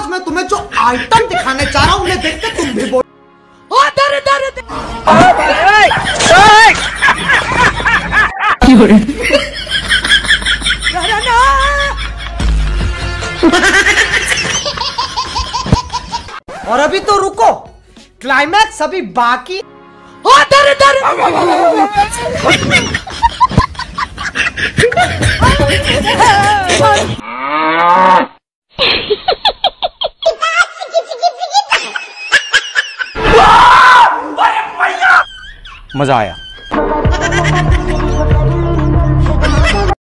मैं तुम्हें जो आइटम दिखाने चाह रहा हूँ उन्हें देख के तुम भी बोल। और अभी तो रुको, क्लाइमैक्स अभी बाकी। मजा आया।